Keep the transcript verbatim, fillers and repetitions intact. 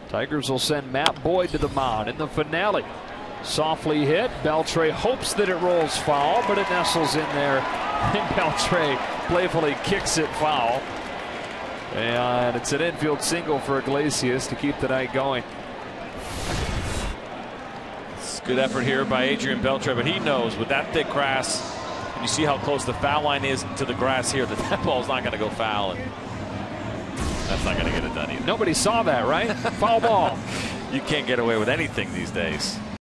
Tigers will send Matt Boyd to the mound in the finale. Softly hit. Beltre hopes that it rolls foul, but it nestles in there. And Beltre playfully kicks it foul. And it's an infield single for Iglesias to keep the night going. It's good effort here by Adrian Beltre, but he knows with that thick grass, and you see how close the foul line is to the grass here, that that ball's not going to go foul. And that's not going to get it done either. Nobody saw that, right? Foul ball. You can't get away with anything these days.